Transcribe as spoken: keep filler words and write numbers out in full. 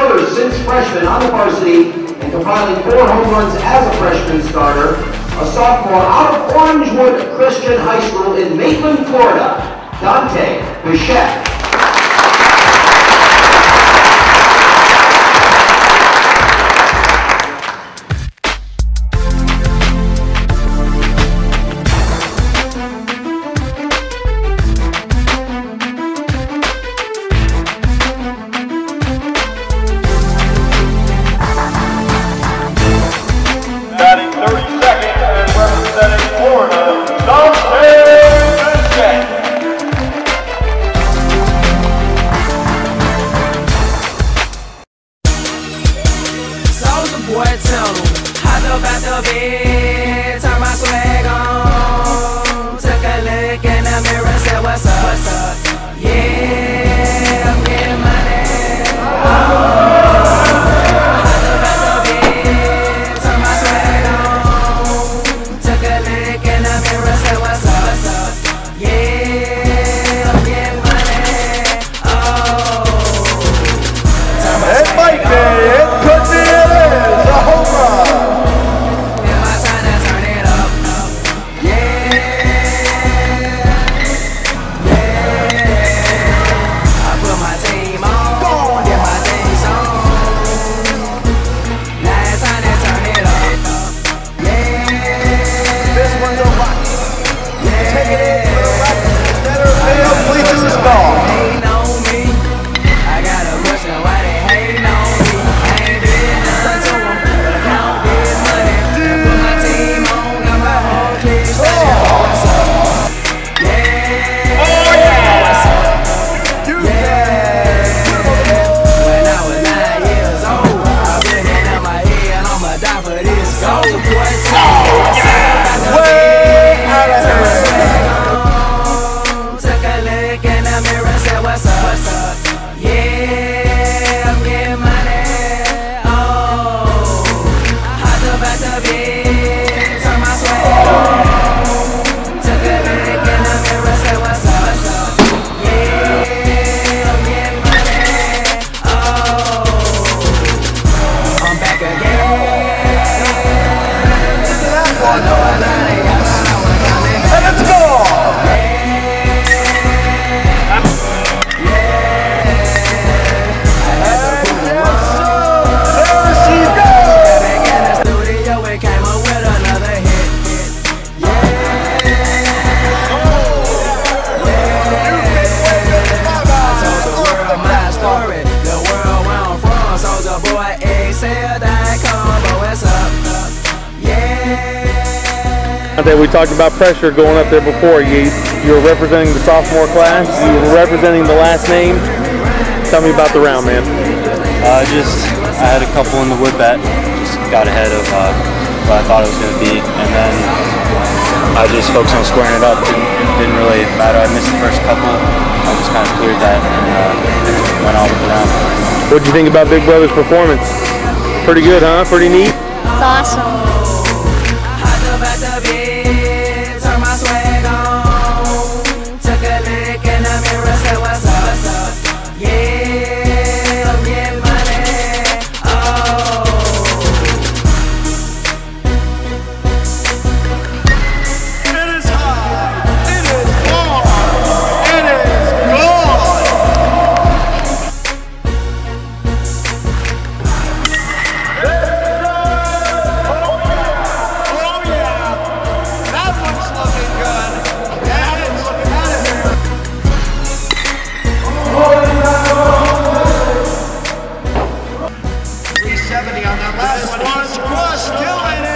first since freshman on the varsity and compiling four home runs as a freshman starter, a sophomore out of Orangewood Christian High School in Maitland, Florida, Dante Bichette. Batting thirty-second and representing Florida, Dante Bichette. Soulja Boy, tell him, hop up out the bed, turn my swag on, took a look in the mirror, said what's up, what's up? Yeah, I'm getting money. Oh. We talked about pressure going up there before. You you were representing the sophomore class. You were representing the last name. Tell me about the round, man. Uh, just I had a couple in the wood bat. Just got ahead of uh, what I thought it was going to be, and then I just focused on squaring it up. Didn't, didn't really matter. I missed the first couple. I just kind of cleared that and uh, went on with the round. What did you think about Big Brother's performance? Pretty good, huh? Pretty neat. It's awesome. On that last one, still in it.